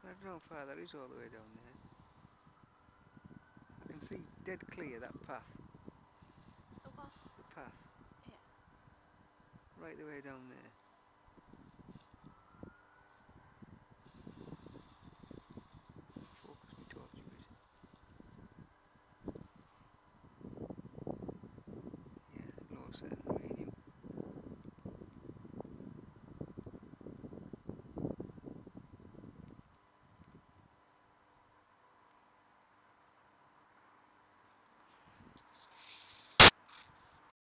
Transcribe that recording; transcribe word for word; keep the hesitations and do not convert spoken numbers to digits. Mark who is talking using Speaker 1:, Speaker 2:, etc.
Speaker 1: I don't know how far that is all the way down there. I can see dead clear that path.
Speaker 2: The what?
Speaker 1: The path.
Speaker 2: Yeah.
Speaker 1: Right the way down there. Focus me torch a bit. Yeah, low setting.